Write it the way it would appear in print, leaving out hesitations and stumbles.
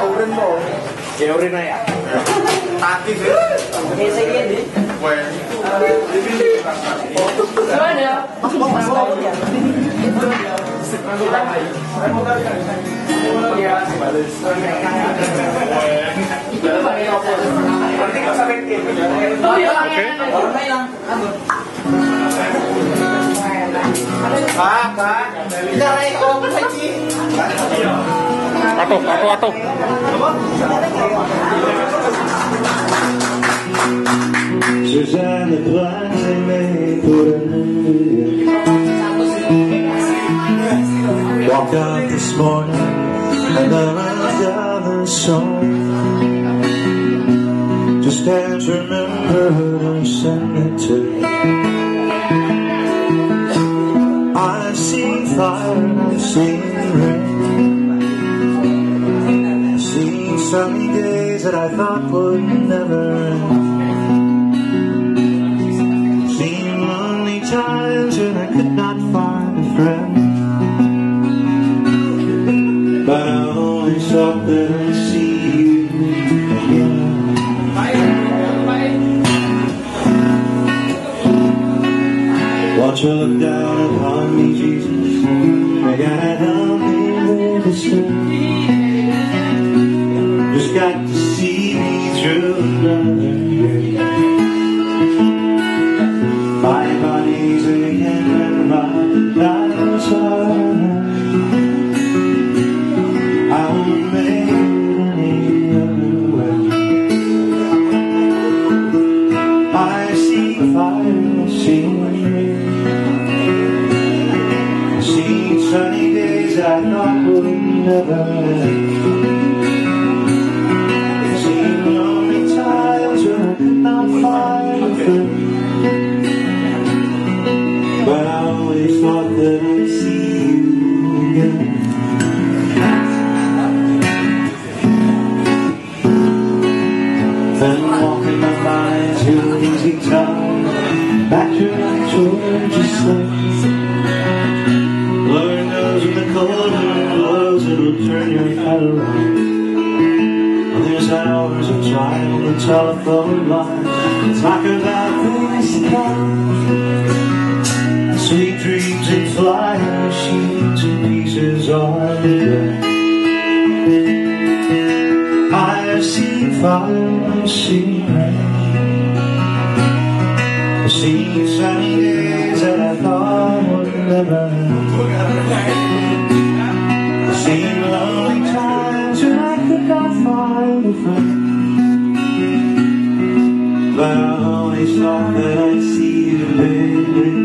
Urin mo. Urin na yan. Takis eh. Mesay yan eh. Where? Mana? Masuk ya. Atuh. Suzanne, the plans they made put an end to you. Walked out this morning and then went down the song. Just can't remember who to send it to. I've seen fire and I've seen rain. I've seen sunny days that I thought would never end. Times when I could not find a friend, but I always thought that I'd see you again. Won't you look down upon me, Jesus? I gotta help me with this thing. Just got to see me through another day. My body's aching and my life hard. I won't make it any other way. I see fire, I see rain. I see sunny days I thought would never end. I see lonely times when I could not find a friend, but I always thought that I'd see you again. Then walking my mind to an easy town, back to my Georgia slave. Lord knows when the cold wind blows, it'll turn your head around. Well, there's hours of trying on the telephone line, talk about things to come. Sweet dreams and flying machines and pieces on the ground. I've seen fire, I've seen rain. I've seen sunny days that I thought would never end. I've seen lonely times when I could not find a friend, but I always thought that I'd see you, baby.